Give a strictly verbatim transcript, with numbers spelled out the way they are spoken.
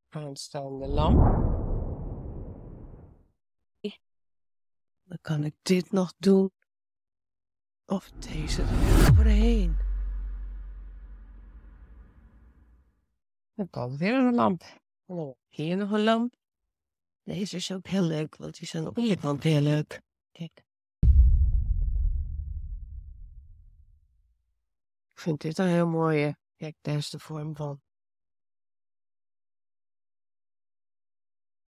Aanstaande lamp. Dan kan ik dit nog doen. Of deze er overheen. Dan komt weer een lamp. En dan hier nog een lamp. Deze is ook heel leuk, want die zijn op de kant heel leuk. Kijk. Ik vind dit een heel mooie. Kijk, daar is de vorm van.